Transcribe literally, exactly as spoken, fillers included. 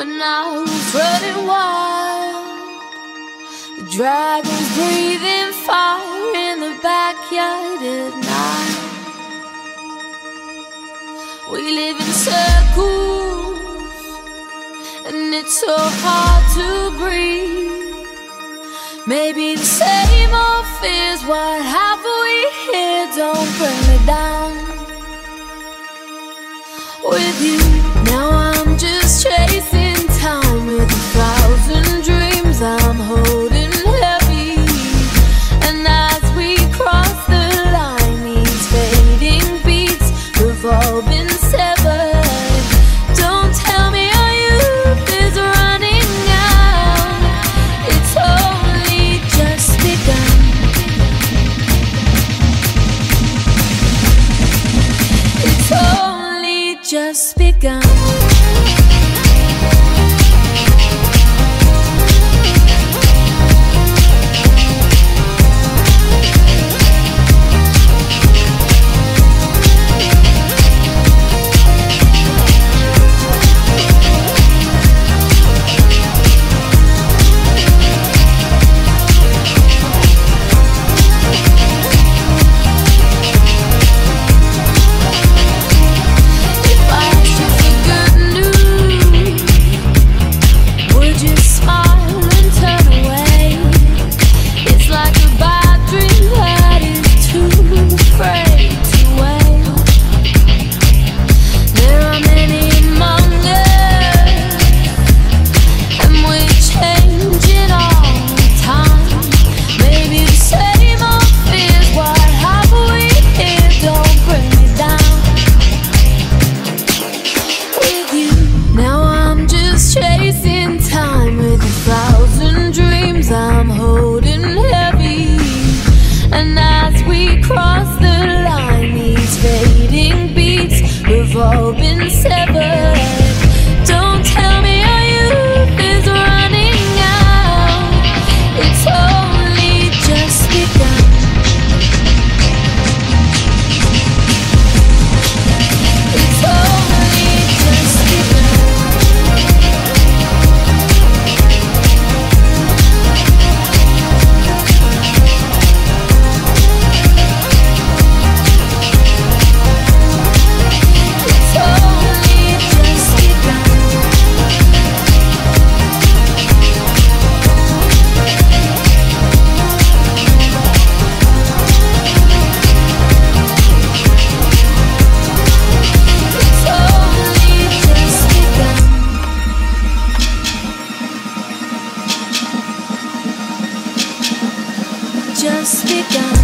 when I was running wild. The dragons breathing fire in the backyard at night. We live in circles, and it's so hard to breathe. Maybe the same old fears, what have we here? Don't bring me down. With you, now I'm just chasing time with a thousand dreams I'm holding heavy. And as we cross the line, these fading beats have all been severed. Don't tell me our youth is running out. It's only just begun. It's only just begun. I'm holding heavy, and as we cross the line, these fading beats have all been severed. Don't tell me our youth is running out. It's only just begun. It's only just begun. Just begun.